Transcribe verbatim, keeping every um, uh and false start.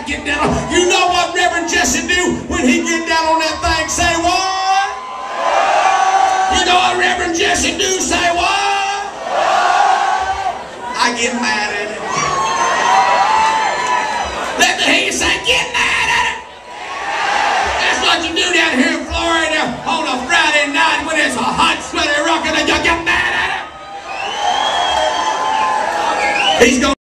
get down on. You know what Reverend Jesse do when he get down on that thing? Say what? You know what Reverend Jesse do? Say what? I get mad at it. Let me hear you say, get mad at it. That's what you do down here in Florida on a Friday night when it's a hot, sweaty rocket and you get mad at it. He's going